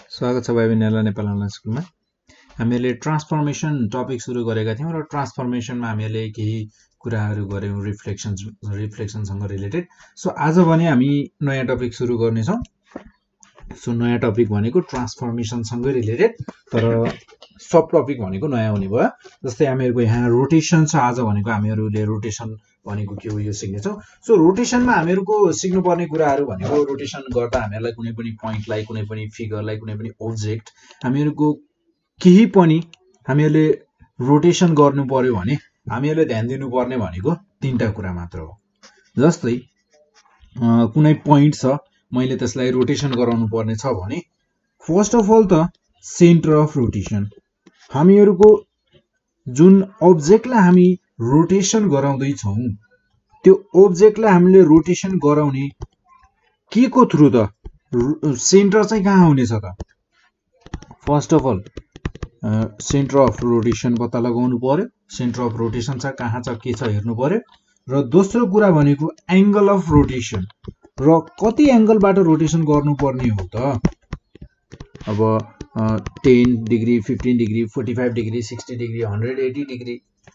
स्वागत छ भाइ बहिनीहरुलाई नेपाल अनलाइन स्कुलमा। हामीले ट्रान्सफर्मेसन टपिक सुरु गरेका थियौं र ट्रान्सफर्मेसनमा हामीले केही कुराहरू गर्यौं रिफ्लेक्सनसँग रिलेटेड। सो आज भने हामी नयाँ टपिक सुरु गर्नेछौं। सो नयाँ टपिक भनेको ट्रान्सफर्मेसनसँगै रिलेटेड, तर सब टपिक भनेको नयाँ हुने भयो। जस्तै हामीहरुको यहाँ रोटेसन छ, आज भनेको हामीहरुले रोटेसन भनेको के हो यो सिक्नेछौं। सो रोटेसनमा हामीहरुको सिक्नुपर्ने कुराहरू भनेको रोटेसन गर्दा हामीहरुलाई कुनै पनि पोइन्टलाई, कुनै पनि फिगरलाई, कुनै पनि ऑब्जेक्ट हामीहरुको केही पनि हामीहरुले रोटेसन गर्नु पर्यो भने हामीहरुले ध्यान दिनुपर्ने भनेको तीनटा कुरा मात्र हो। जस्तै कुनै पोइन्ट छ, मैले त्यसलाई रोटेसन गराउनु पर्ने छ भने फर्स्ट अफ अल त सेन्टर अफ रोटेसन, हामीहरुको जुन ऑब्जेक्टलाई हामी रोटेसन गराउँदै छौं त्यो ऑब्जेक्टलाई हामीले रोटेसन गराउने के को थ्रु त सेन्टर चाहिँ कहाँ हुनेछ त? First of all centre of rotation पत्ता लगाउनु पर्यो। सेन्टर अफ रोटेसन छ कहाँ छ, के छ हेर्नु पर्यो। र दोस्रो कुरा भनेको एंगल अफ रोटेसन, र कति एंगलबाट रोटेसन गर्नुपर्ने हो त? अब 10 degree, 15 degree, 45 degree, 60 degree, 180 degree,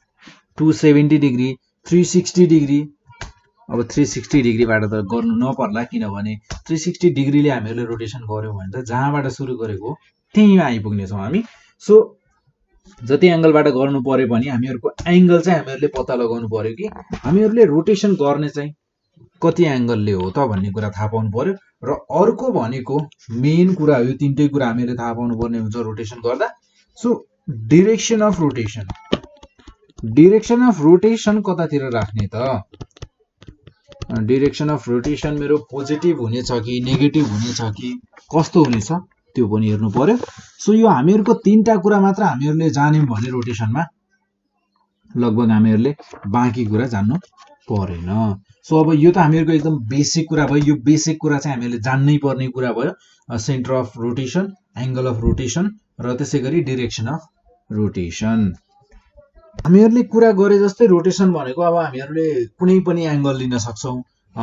270 degree, 360 degree. अब 360 डिग्रीबाट त गर्नु नपर्ला, किनभने 360 डिग्रीले हामीहरुले रोटेसन गर्यौं भने त जहाँबाट सुरु गरेको त्यही आइपुग्ने छौं हामी। सो जति एंगलबाट गर्नु पर्यो पनि हामीहरुको एंगल चाहिँ हामीहरुले पत्ता लगाउनु पर्यो कि हामीहरुले रोटेसन गर्ने चाहिँ कति एंगलले हो त भन्ने कुरा थाहा पाउनु पर्यो। र अर्को भनेको मेन कुरा हो, यो तीनटै कुरा हामीले थाहा पाउनु पर्ने हुन्छ रोटेसन गर्दा। So direction of rotation, direction of rotation कतातिर राख्ने त? डाइरेक्सन अफ रोटेसन मेरो पोजिटिभ हुनेछ कि नेगेटिभ हुनेछ कि कस्तो हुनेछ त्यो पनि हेर्नु पर्यो। सो यो हामीहरुको तीनटा कुरा मात्र हामीहरुले जान्यौं भने रोटेसनमा लगभग हामीहरुले बाँकी कुरा जान्नु परेन। सो अब यो त हामीहरुको एकदम बेसिक कुरा भयो। यो बेसिक कुरा चाहिँ हामीहरुले जान्नै पर्ने कुरा भयो। Centre of rotation, angle of rotation र त्यसैगरी डाइरेक्सन अफ रोटेसन। हामीहरुले कुरा गरे जस्तै रोटेसन भनेको अब हामीहरुले कुनै पनि एंगल लिन सक्छौं।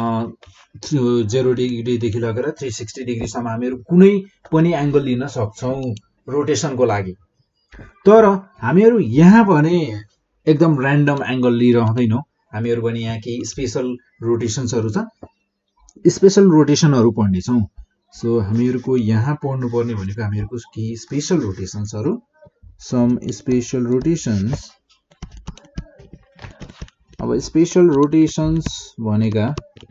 0 डिग्रीदेखि लगेर 360 डिग्रीसम्म हामीहरु कुनै पनि एंगल लिन सक्छौं रोटेसनको लागि। तर हामीहरु यहाँ भने एकदम र्यान्डम एंगल लिइरहदैनौं। हामीहरु पनि यहाँ केही स्पेशल रोटेसन्सहरु छ, स्पेशल रोटेसनहरु पढ्ने छौं। सो हामीहरुको यहाँ पढ्नु पर्ने भनेको हामीहरुको केही स्पेशल रोटेसन्सहरु, सम स्पेशल रोटेसन्स। अब स्पेशल रोटेसन्स भनेका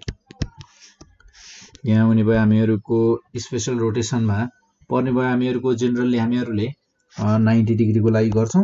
यहाँ हुने भयो हामीहरुको स्पेशल रोटेसनमा पर्ने भयो हामीहरुको जनरली हामीहरुले 90 डिग्री को लागि गर्छौं,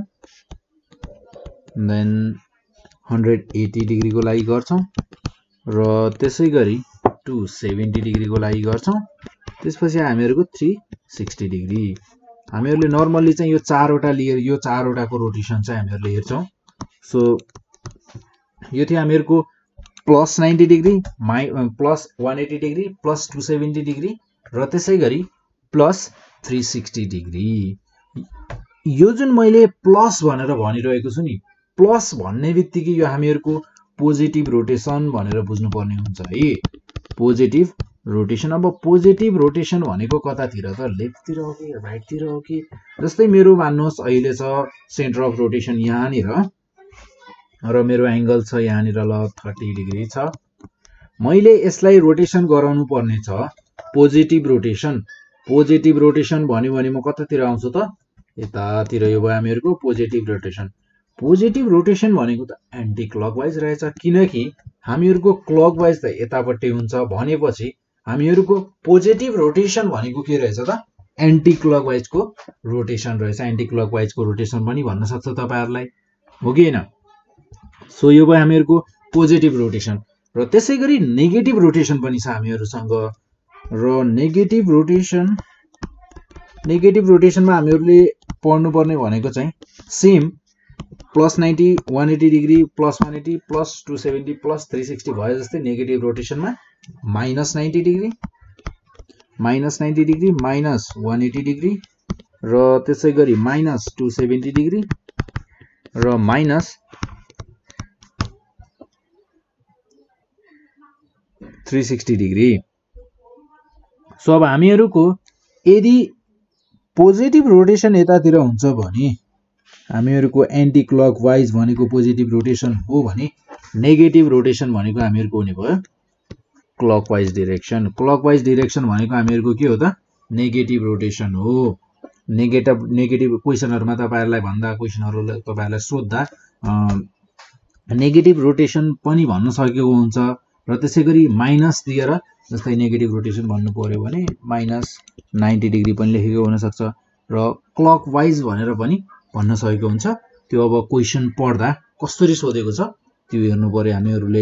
देन 180 डिग्री को लागि गर्छौं, र त्यसैगरी 270 डिग्री को लागि गर्छौं। त्यसपछि हामीहरुको 360 डिग्री। हामीहरुले नर्मली चाहिँ यो चारवटा लिएर यो चारवटाको रोटेसन चाहिँ हामीहरुले हेर्छौं। सो यो थियो हामीहरुको plus 90 degree, plus 180 degree, plus 270 degree र त्यसैगरी प्लस 360 डिग्री। यो जुन मैले प्लस भनेर भनिरहेको छु नि, प्लस भन्ने बित्तिकै यो हामीहरुको पोजिटिभ रोटेसन भनेर बुझ्नु पर्ने हुन्छ है। Positive rotation. अब पोजिटिभ रोटेसन भनेको कतातिर त? लेफ्टतिर हो कि राइटतिर हो कि? जस्तै मेरो मान्नुहोस् अहिले छ सेन्टर अफ रोटेसन यहाँनिर र मेरो एंगल छ यहाँनिर ल 30 डिग्री छ। मैले यसलाई रोटेसन गराउनु पर्ने छ पोजिटिभ रोटेसन। पोजिटिभ रोटेसन भन्यो भने म कतातिर आउँछु त? यतातिर। यो भयो हामीहरुको पोजिटिभ रोटेसन। पोजिटिभ रोटेसन भनेको त एन्टी क्लकवाइज रहेछ, किनकि हामीहरुको क्लकवाइज त यतापट्टि हुन्छ भनेपछि हामीहरुको पोजिटिभ रोटेसन भनेको के रहेछ त? एन्टी क्लकवाइजको रोटेसन रहेछ। एन्टी क्लकवाइजको रोटेसन पनि भन्न सक्छ तपाईहरुलाई, हो कि हैन? सो यो भयो हामीहरुको पोजिटिभ रोटेसन। र त्यसैगरी नेगेटिभ रोटेसन पनि छ हामीहरुसँग। र नेगेटिभ रोटेसनमा हामीहरुले पढ्नु पर्ने भनेको चाहिँ same plus 90, 180 degree, plus 180, plus 270, plus 360 भयो जस्तै नेगेटिभ रोटेसनमा minus 90 degree, minus 90 degree, minus 180 degree र त्यसैगरी माइनस 270 डिग्री र माइनस 360 डिग्री। सो अब हामीहरुको यदि पोजिटिभ रोटेसन यतातिर हुन्छ भने हामीहरुको एन्टी क्लकवाइज भनेको पोजिटिभ रोटेसन हो भने नेगेटिभ रोटेसन भनेको हामीहरुको हुने भयो क्लकवाइज डाइरेक्सन। क्लकवाइज डाइरेक्सन भनेको हामीहरुको के हो त नेगेटिभ रोटेसन हो। नेगेटिभ क्वेशनहरुमा तपाईहरुलाई भन्दा क्वेशनहरुलाई तपाईहरुलाई सोध्दा नेगेटिभ रोटेसन पनि भन्न सकेको हुन्छ र त्यसैगरी माइनस दिएर जस्तै नेगेटिभ रोटेसन भन्नु पर्यो भने -90 डिग्री पनि लेखेको हुन सक्छ र क्लकवाइज भनेर पनि भन्न सकेको हुन्छ। त्यो अब क्वेशन पढ्दा कसरी सोधेको छ त्यो हेर्नु पर्यो हामीहरुले।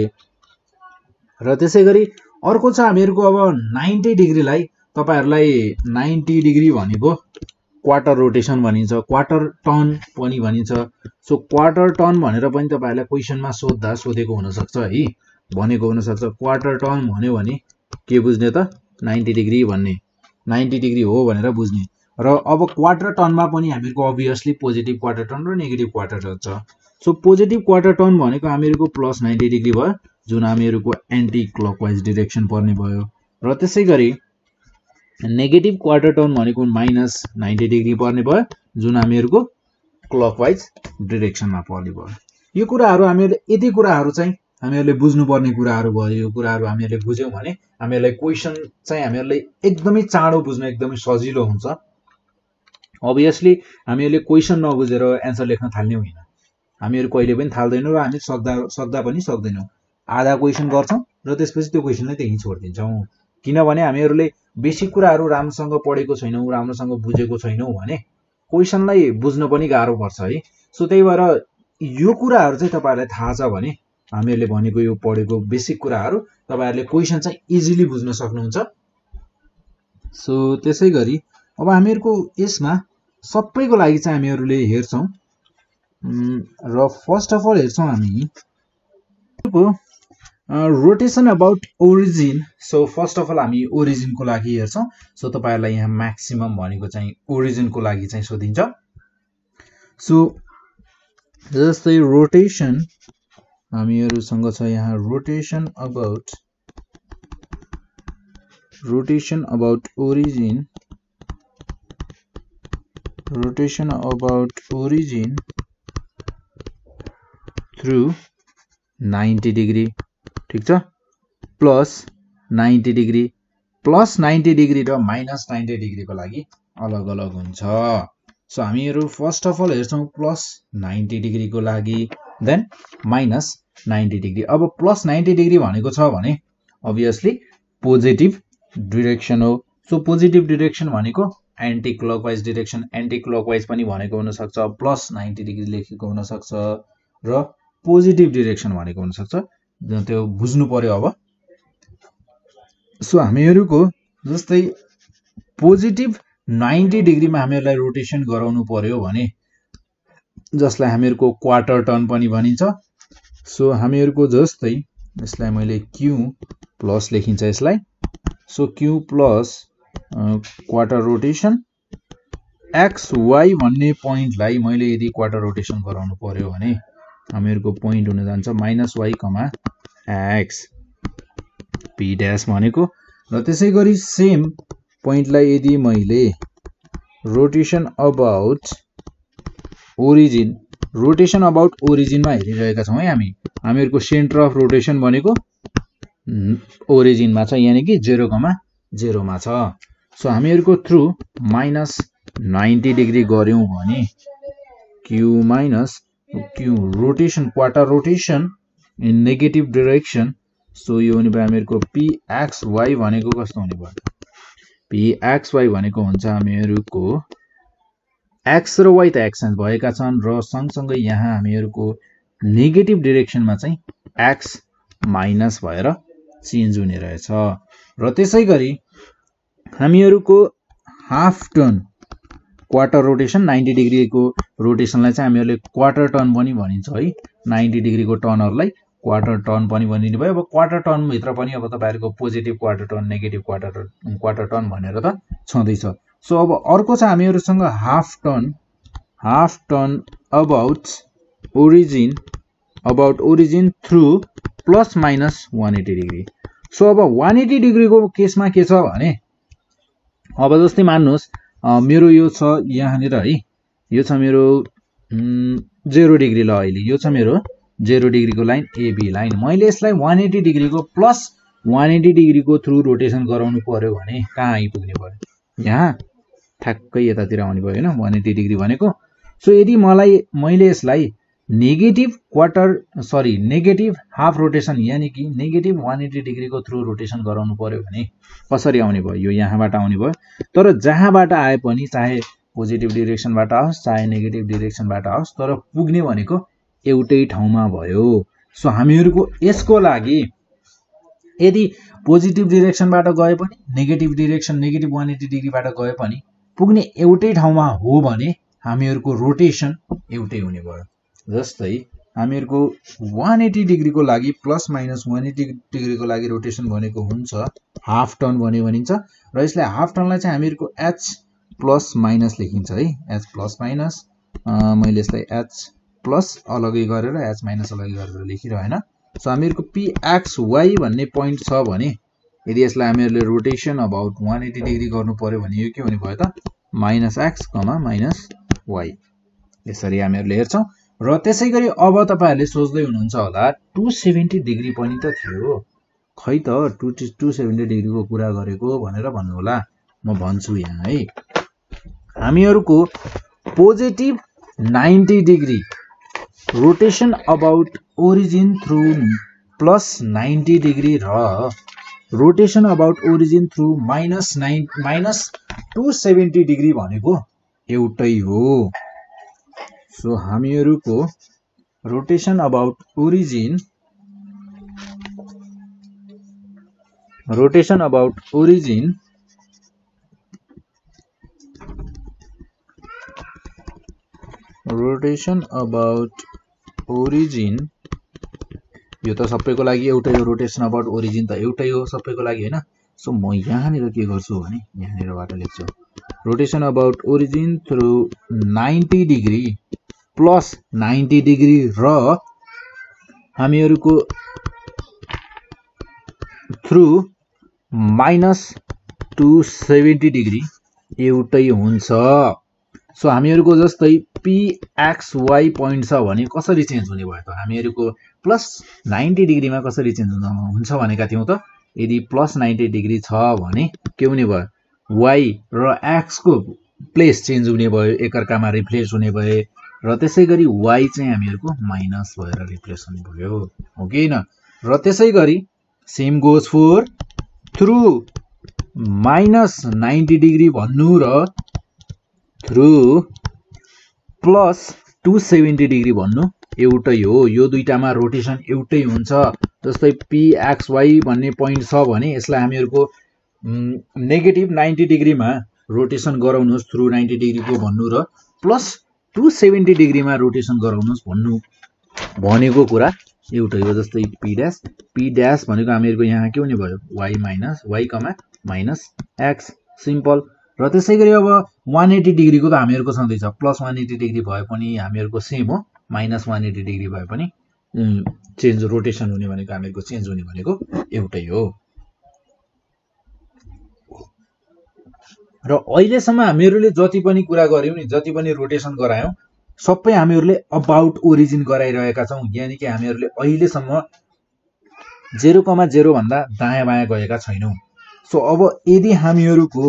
र त्यसैगरी अर्को छ हामीहरुको अब 90 डिग्रीलाई तपाईहरुलाई 90 डिग्री भनेको क्वार्टर रोटेसन भनिन्छ, क्वार्टर टर्न पनि भनिन्छ। सो क्वार्टर टर्न भनेर पनि तपाईहरुलाई क्वेशनमा सोध्दा सोधेको हुन सक्छ है, भनेको हुन सक्छ। क्वार्टर टर्न भन्यो भने के बुझ्ने त 90 डिग्री भन्ने 90 डिग्री हो भनेर बुझ्ने। र अब क्वार्टर टर्नमा पनि हामीहरुको अभियसली पोजिटिभ क्वार्टर टर्न र नेगेटिभ क्वार्टर टर्न छ। सो पोजिटिभ क्वार्टर टर्न भनेको हामीहरुको +90 डिग्री भयो जुन हामीहरुको एन्टी क्लकवाइज डाइरेक्सन पर्ने भयो र त्यसैगरी नेगेटिभ क्वार्टर टर्न भनेको -90 डिग्री पर्ने भयो जुन हामीहरुको क्लकवाइज डाइरेक्सनमा पर्ने भयो। यो कुराहरु हामीहरुले यति कुराहरु चाहिँ हामीहरुले बुझ्नुपर्ने कुराहरु भयो। यो कुराहरु हामीहरुले बुझ्यौं भने हामीहरुलाई क्वेशन चाहिँ हामीहरुले एकदमै चाँडो बुझ्न एकदमै सजिलो हुन्छ। अभियसली हामीहरुले क्वेशन नबुझेर एन्सर लेख्न थाल्ने होइन, हामीहरु कहिले पनि थाल्दैनौं र हामी सक्दा पनि सक्दैनौं। आधा क्वेशन गर्छौं र त्यसपछि त्यो क्वेशनलाई त्यही छोड्दिन्छौं, किनभने हामीहरुले बेसिक कुराहरु राम्रोसँग पढेको छैनौं, राम्रोसँग बुझेको छैनौं भने क्वेशनलाई बुझ्न पनि गाह्रो पर्छ है। सो त्यही भएर यो कुराहरु चाहिँ तपाईहरुलाई थाहा छ भने हामीहरुले भनेको यो पढेको बेसिक कुराहरु तपाईहरुले क्वेशन चाहिँ इजिली बुझ्न सक्नुहुन्छ। सो त्यसैगरी अब हामीहरुको यसमा सबैको लागि चाहिँ हामीहरुले हेर्छौं र फर्स्ट अफ अल हेर्छौं हामी rotation about origin. So first of all हामी ओरिजिन को लागि हेर्छौं। सो तपाईहरुलाई यहाँ म्याक्सिमम भनेको चाहिँ ओरिजिन को लागि चाहिँ सोधिन्छ। सो जस्तै रोटेसन हामीहरुसँग छ यहाँ rotation about origin through 90 degree, ठीक छ, +90 डिग्री +90 डिग्री र -90 डिग्री को लागि अलग अलग हुन्छ। सो हामीहरु फर्स्ट अफ अल हेर्छौं +90 डिग्री को लागि, देन -90 डिग्री। अब +90 डिग्री भनेको छ भने अभियसली पोजिटिभ डाइरेक्सन हो। सो पोजिटिभ डाइरेक्सन भनेको anti clockwise direction, anti clockwise पनि भनेको हुन सक्छ, +90 डिग्री लेखेको हुन सक्छ र पोजिटिभ डाइरेक्सन भनेको हुन सक्छ, त्यो बुझ्नु पर्यो अब। सो हामीहरुको जस्तै पोजिटिभ 90 डिग्रीमा हामीहरुलाई रोटेसन गराउनु पर्यो भने जसलाई हामीहरुको क्वार्टर टर्न पनि भनिन्छ। सो हामीहरुको जस्तै यसलाई मैले क्यू प्लस लेखिन्छ यसलाई। So Q plus quarter rotation X Y भन्ने पोइन्टलाई मैले यदि क्वार्टर रोटेसन गराउनु पर्यो भने हामीहरुको पोइन्ट हुन जान्छ -y, x p डैश भनेको। र त्यसैगरी सेम पोइन्टलाई यदि मैले रोटेसन अबाउट ओरिजिनमा हेरिरहेका छौं है हामीहरुको सेन्टर अफ रोटेसन भनेको ओरिजिनमा छ, यानी कि 0,0 मा छ। सो हामीहरुको थ्रु -90 डिग्री गर्यौं भने Q rotation quarter rotation in negative direction. So यो हुने भयो हामीहरुको pxy भनेको कस्तो हुने भयो, pxy भनेको हुन्छ हामीहरुको x र y त एक्सचेन्ज भएका छन् र सँगसँगै यहाँ हामीहरुको नेगेटिभ डाइरेक्सनमा चाहिँ x माइनस भएर चेन्ज हुने रहेछ। र त्यसैगरी हामीहरुको half turn quarter rotation 90 degree को रोटेसनलाई चाहिँ हामीहरुले क्वार्टर टर्न पनि भनिन्छ है। 90 डिग्री को टर्नहरुलाई क्वार्टर टर्न पनि भनिने भयो। अब क्वार्टर टर्न भित्र पनि अब तपाईहरुको positive quarter turn, negative quarter turn भनेर त छँदैछ। सो अब अर्को छ हामीहरुसँग half turn about origin through ±180 degree. So अब 180 डिग्री को केसमा के छ भने अब जस्तै मान्नुस् मेरो यो छ यहाँनिर है, यो छ मेरो 0 डिग्री। ल अहिले यो छ मेरो 0 डिग्रीको लाइन एबी लाइन। मैले यसलाई 180 डिग्रीको प्लस 180 डिग्रीको थ्रु रोटेसन गराउनु पर्यो भने कहाँ आइपुग्ने भयो? यहाँ ठ्याक्कै यतातिर आउने भयो हैन, 180 डिग्री भनेको। सो यदि मैले यसलाई नेगेटिभ हाफ रोटेसन यानी कि नेगेटिभ 180 डिग्रीको थ्रु रोटेसन गराउनु पर्यो भने कसरी आउने भयो? यो यहाँबाट आउने भयो। तर जहाँबाट आए पनि, चाहे पोजिटिभ डिरेक्सनबाट आओस् चाहे नेगेटिभ डिरेक्सनबाट आओस्, तर पुग्ने भनेको एउटै ठाउँमा भयो। सो हामीहरूको यसको लागि यदि पोजिटिभ डिरेक्सनबाट गए पनि, नेगेटिभ 180 डिग्रीबाट गए पनि पुग्ने एउटै ठाउँमा हो भने हामीहरूको रोटेसन एउटै हुने भयो। जस्तै हामीहरूको 180 डिग्रीको लागि प्लस माइनस 180 डिग्रीको लागि रोटेसन भनेको हुन्छ हाफ टर्न भनिन्छ, र यसलाई हाफ टर्नलाई चाहिँ हामीहरूको एच प्लस माइनस लेखिन्छ है, एच प्लस माइनस। मैले यसलाई एच प्लस अलगै गरेर एच माइनस अलगै गरेर लेखिरहेन। सो हामीहरूको pxy भन्ने पोइन्ट छ भने यदि यसलाई हामीहरूले रोटेसन अबाउट 180 डिग्री गर्नु पर्यो भने यो के हुने भयो त? Minus X comma minus Y. यसरी हामीहरूले हेर्छौँ। र त्यसै गरी अब तपाईहरुले सोच्दै हुनुहुन्छ होला 270 डिग्री पनि त थियो, खै त 270 डिग्रीको कुरा गरेको भनेर भन्नु होला। म भन्छु यहाँ है, हामीहरूको positive 90 degree rotation about origin through plus 90 degree र rotation about origin through minus 270 degree भनेको एउटै हो। सो हामीहरूको रोटेसन अबाउट ओरिजिन यो त सबैको लागि एउटै हो। रोटेसन अबाउट ओरिजिन त एउटै हो सबैको लागि हैन। सो म यहाँनिर के गर्छु भने यहाँनिरबाट लेख्छु rotation about origin through 90 degree plus 90 degree र हामीहरूको थ्रु माइनस 270 डिग्री एउटै हुन्छ। सो हामीहरूको जस्तै pxy पोइन्ट छ भने कसरी चेन्ज हुने भयो त? हामीहरूको प्लस 90 डिग्रीमा कसरी चेन्ज हुन्छ भनेका थियौँ त? यदि प्लस 90 डिग्री छ भने के हुने भयो? y र x को प्लेस चेन्ज हुने भयो, एकअर्कामा रिप्लेस हुने भए, र त्यसै गरी y चाहिँ हामीहरूको माइनस भएर रिप्लेस हुने भयो, हो कि हैन? र त्यसै गरी same goes for through minus 90 degree भन्नु र थ्रु प्लस 270 डिग्री भन्नु एउटै हो। यो दुईटामा रोटेसन एउटै हुन्छ। जस्तै pxy भन्ने पोइन्ट छ भने यसलाई हामीहरूको नेगेटिभ 90 डिग्रीमा रोटेसन गराउनुहोस् थ्रु 90 डिग्रीको भन्नु र प्लस 270 डिग्रीमा रोटेसन गराउनुहोस् भन्नु भनेको कुरा एउटै हो। जस्तै p ड्याश भनेको हामीहरूको यहाँ के हुने भयो? y comma minus x, simple. र त्यसै गरी अब 180 डिग्रीको त हामीहरूको छँदैछ, प्लस 180 डिग्री भए पनि हामीहरूको सेम हो, माइनस 180 डिग्री भए पनि चेन्ज रोटेसन हुने भनेको हामीहरूको चेन्ज हुने भनेको एउटै हो। र अहिलेसम्म हामीहरूले जति पनि कुरा गर्यौं नि, जति पनि रोटेसन गरायौं, सबै हामीहरूले अबाउट ओरिजिन गराइरहेका छौं। यानी कि हामीहरूले अहिलेसम्म 0,0 भन्दा दायाँ बायाँ गएका छैनौं। सो अब यदि हामीहरूको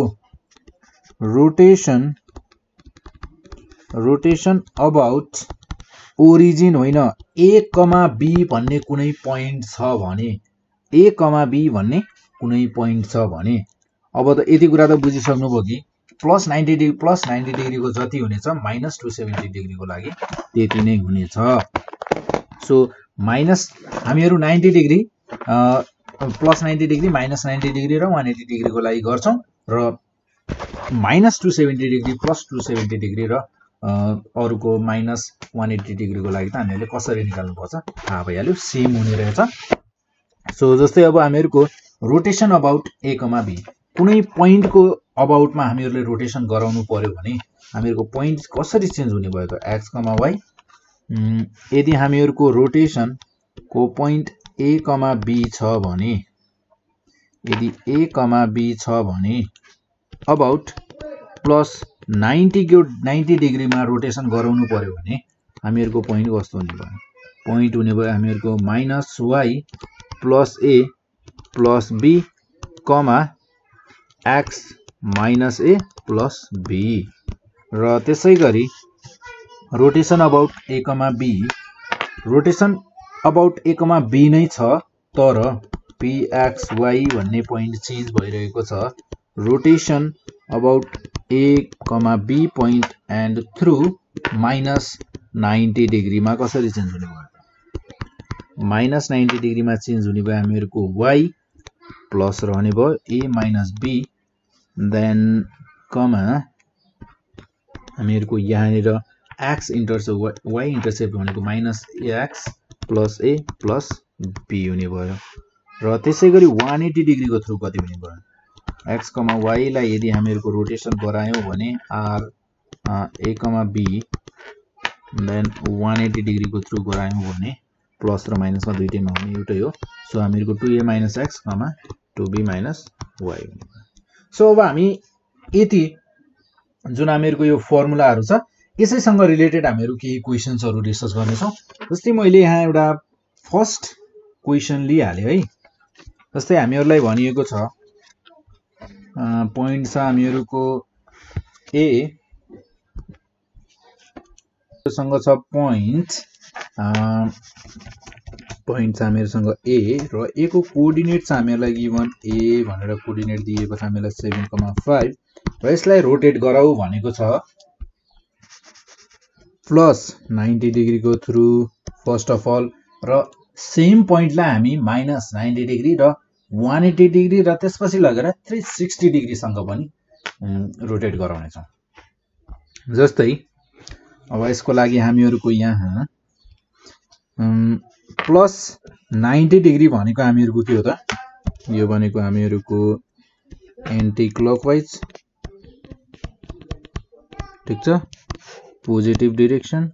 रोटेसन अबाउट ओरिजिन होइन a, b भन्ने कुनै पोइन्ट छ भने, a, b भन्ने कुनै पोइन्ट छ भने, अब त यति कुरा त बुझिसक्नु भयो कि प्लस 90 डिग्रीको जति हुनेछ माइनस 270 डिग्रीको लागि त्यति नै हुनेछ। सो माइनस हामीहरू 90 degree plus 90 degree minus 90 degree र 180 डिग्रीको लागि गर्छौं, र माइनस 270 डिग्री प्लस 270 डिग्री र अरूको माइनस 180 डिग्रीको लागि त हामीहरूले कसरी निकाल्नु पर्छ थाहा भइहाल्यो, सेम हुने रहेछ। सो जस्तै अब हामीहरूको रोटेसन अबाउट a, b कुनै पोइन्टको अबाउटमा हामीहरूले रोटेसन गराउनु पर्यो भने हामीहरूको पोइन्ट कसरी चेन्ज हुने भयो त? x, y। यदि हामीहरूको रोटेसनको पोइन्ट a, b छ भने, यदि a, b छ भने अबाउट प्लस 90 डिग्रीमा रोटेसन गराउनु पर्यो भने हामीहरुको पोइन्ट कस्तो हुने भयो पोइन्ट हुने भयो हामीहरुको -y plus a plus b comma x minus a plus b र त्यसैगरी rotation about a comma b rotation about a comma b नै छ तर pxy भन्ने पोइन्ट चेन्ज भइरहेको छ rotation about a comma b point and through -90 डिग्रीमा कसरी चेन्ज हुने भयो -90 डिग्रीमा चेन्ज हुने भयो हामीहरुको y प्लस रहने भयो a minus b then comma हामीहरुको यहाँनिर x इन्टरसेप्ट y इन्टरसेप्ट भनेको -ax plus a plus b हुने भयो र त्यसैगरी 180 डिग्रीको थ्रु कति हुने भयो x कमा y लाई यदि हामीहरुको रोटेसन गरायौं भने r a comma b then 180 डिग्रीको थ्रु गरायौं भने प्लस र माइनसमा दुईटैमा हुने एउटै हो सो हामीहरुको 2a minus x comma 2b minus y हुने भयो सो अब हामी यति जुन हामीहरुको यो फर्मुलाहरु छ यसैसँग रिलेटेड हामीहरु केही क्वेशन्सहरु डिस्कस गर्ने छौं जस्तै मैले यहाँ एउटा फर्स्ट क्वेशन लिइहाले है जस्तै हामीहरुलाई भनिएको छ पोइन्ट छ हामीहरुको a सँग छ पोइन्ट छ हामीहरुसँग a र a को कोअर्डिनेट छ हामीहरुलाई गिवन a भनेर कोअर्डिनेट दिएको छ हामीलाई 7,5 र यसलाई रोटेट गराउ भनेको छ प्लस 90 डिग्रीको थ्रु फर्स्ट अफ अल र सेम पोइन्टलाई हामी -90 डिग्री र 180 डिग्री र त्यसपछि लगेर 360 डिग्री सँग पनि रोटेट गराउने छौं जस्तै अब यसको लागि हामीहरुको यहाँ प्लस 90 डिग्री भनेको हामीहरुको के हो त यो भनेको हामीहरुको एन्टी क्लकवाइज ठीक छ positive direction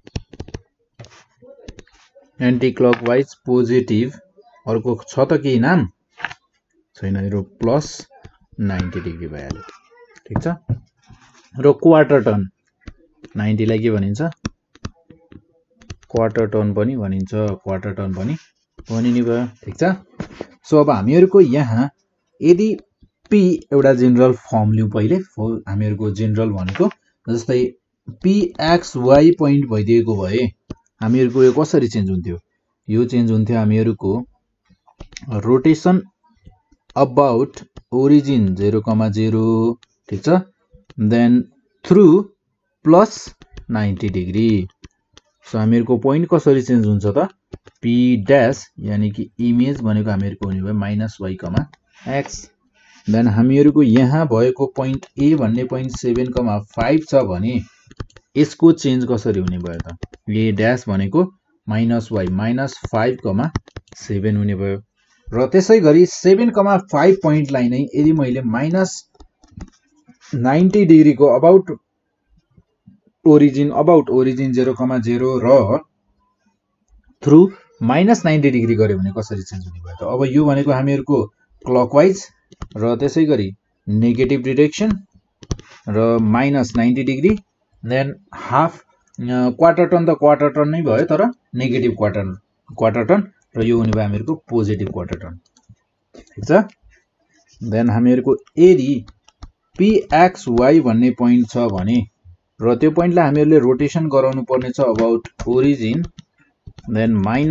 anti clockwise positive अर्को छ त केही नाम छैन यो प्लस 90 डिग्री भइहाल्यो ठीक छ र क्वार्टर टर्न 90 लाई के भनिन्छ क्वार्टर टर्न पनि भनिन्छ क्वार्टर टर्न पनि भनिने भयो ठीक छ सो अब हामीहरुको यहाँ यदि p एउटा जनरल फर्म लिऊ पहिले हामीहरुको जनरल भनेको जस्तै pxy पोइन्ट भइदिएको भए हामीहरुको यो कसरी चेन्ज हुन्थ्यो यो चेन्ज हुन्थ्यो हामीहरुको रोटेसन अबाउट ओरिजिन 0,0 ठीक छ then through plus 90 degree so हामीहरुको पोइन्ट कसरी चेन्ज हुन्छ त p डैश यानी कि इमेज भनेको हामीहरुको हुने भयो -y, x देन हामीहरुको यहाँ भएको पोइन्ट a भन्ने पोइन्ट 7,5 छ भने यसको चेन्ज कसरी हुने भयो त a डैश भनेको -y -5,7 हुने भयो र त्यसैगरी 7,5 पोइन्टलाई नै यदि मैले -90 डिग्रीको अबाउट ओरिजिन 0,0 र थ्रु -90 डिग्री गर्यो भने कसरी चेन्ज हुने भयो त अब यो भनेको हामीहरुको क्लकवाइज र त्यसैगरी नेगेटिभ डाइरेक्सन र -90 degree then half quarter turn त क्वार्टर टर्न नै भयो तर नेगेटिभ क्वार्टर टर्न र यो हुने भयो हामीहरुको पोजिटिभ क्वार्टर टर्न ठीक छ देन हामीहरुको यदि pxy भन्ने पोइन्ट छ भने र त्यो पोइन्टलाई हामीहरुले रोटेसन गराउनु पर्ने छ अबाउट ओरिजिन देन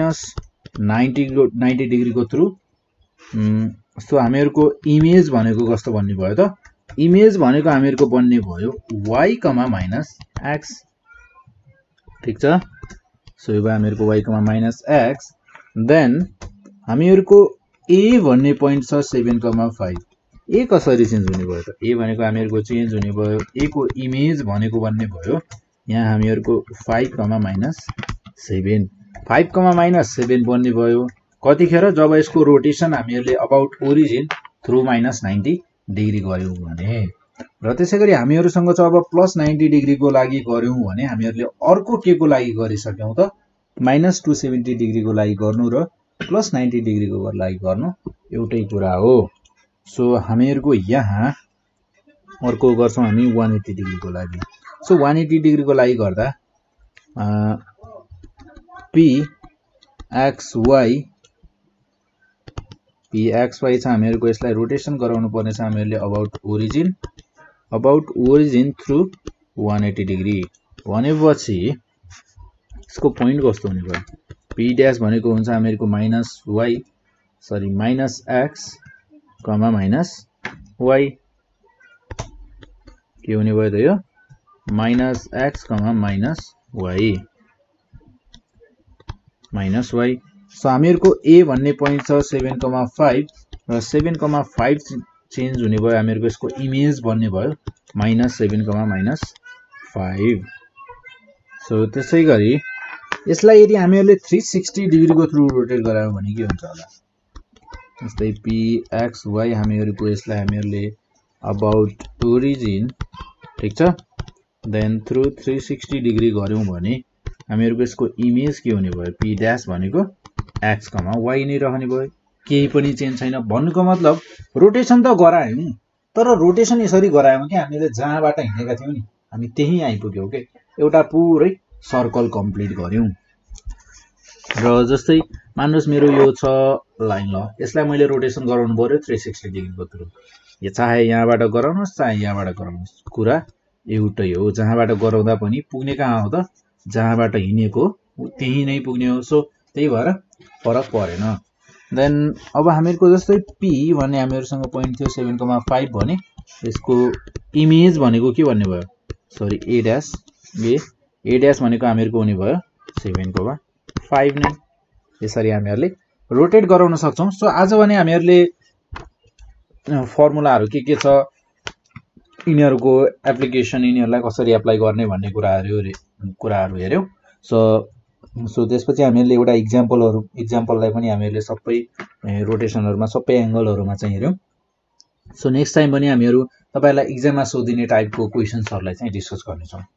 -90 डिग्रीको थ्रु सो हामीहरुको इमेज भनेको कस्तो भन्ने भयो त इमेज भनेको हामीहरुको बन्ने भयो y, -x ठीक छ सो यो भयो हामीहरुको y, -x देन हामीहरुको a भन्ने पोइन्ट छ 7,5 a कसरी चेन्ज हुने भयो त a भनेको हामीहरुको चेन्ज हुने भयो a को इमेज भनेको बन्ने भयो यहाँ हामीहरुको 5, -7 5, -7 बन्ने भयो कतिखेर जब यसको रोटेसन हामीहरुले अबाउट ओरिजिन थ्रु -90 डिग्री गर्यौं भने र त्यसैगरी हामीहरुसँग छ अब प्लस 90 डिग्री को लागि गर्यौं भने हामीहरुले अर्को के को लागि गरिसक्यौं त -270 डिग्री को लागि गर्नु र प्लस 90 डिग्री को लागि गर्नु एउटै कुरा हो सो हामीहरुको यहाँ अर्को गर्छौँ हामी 180 डिग्रीको लागि। सो 180 डिग्रीको लागि गर्दा pxy छ हामीहरुको, यसलाई रोटेसन गराउनु पर्ने छ हामीहरुले अबाउट ओरिजिन थ्रु 180 डिग्री भनेपछि यसको पोइन्ट कस्तो हुने भयो, p ड्याश भनेको हुन्छ हामीहरुको minus x comma minus y, के हुने भयो त यो minus x comma minus y। So हामीहरुको a भन्ने पोइन्ट छ 7,5 र 7,5 चेन्ज हुने भयो हामीहरुको, यसको इमेज बन्ने भयो -7,5। सो त्यसै गरी यसलाई यदि हामीहरुले 360 डिग्रीको थ्रु रोटेट गरायौं भने के हुन्छ होला, जस्तै pxy हामीहरुको यसलाई हामीहरुले अबाउट ओरिजिन, ठीक छ, देन थ्रु 360 डिग्री गर्यौं भने हामीहरुको यसको इमेज के हुने भयो, p ड्याश भनेको x कमा y नै रहने भयो, केही पनि चेन्ज छैन। भन्नुको मतलब रोटेसन त गरायौं, तर रोटेसन यसरी गरायौं कि हामीले जहाँबाट हिँडेका थियौं नि हामी त्यही आइपुग्यौं के, एउटा पुरै सर्कल कम्प्लिट गर्यौं। र जस्तै मान्नुस् मेरो यो छ लाइन, ल यसलाई मैले रोटेसन गराउनु पर्यो 360 डिग्रीको थ्रु, यो चाहे यहाँबाट गराउनुस् चाहे यहाँबाट गराउनुस्, कुरा एउटै हो। जहाँबाट गराउँदा पनि पुग्ने कहाँ हो त, जहाँबाट हिँडेको त्यही नै पुग्ने हो। सो त्यही भएर फरक परेन। देन अब हामीहरुको जस्तै p भन्ने हामीहरुसँग पोइन्ट थियो 7,5 भने यसको इमेज भनेको के भन्ने भयो, सरी a ड्याश भनेको हामीहरुको हुने भयो 7,5 नै। यसरी हामीहरुले रोटेट गराउन सक्छौं। सो आज भने हामीहरुले फर्मुलाहरु के छ, यिनीहरुको एप्लिकेसन, यिनीहरुलाई कसरी एप्लाई गर्ने भन्ने कुराहरु हेर्यौं। सो त्यसपछि हामीहरुले एउटा इक्जाम्पललाई पनि हामीहरुले सबै रोटेसनहरुमा सबै एंगलहरुमा चाहिँ हेर्यौं। सो नेक्स्ट टाइम पनि हामीहरु तपाईहरुलाई एक्जाममा सोधिने टाइपको क्वेशन्सहरुलाई चाहिँ डिस्कस गर्नेछौं।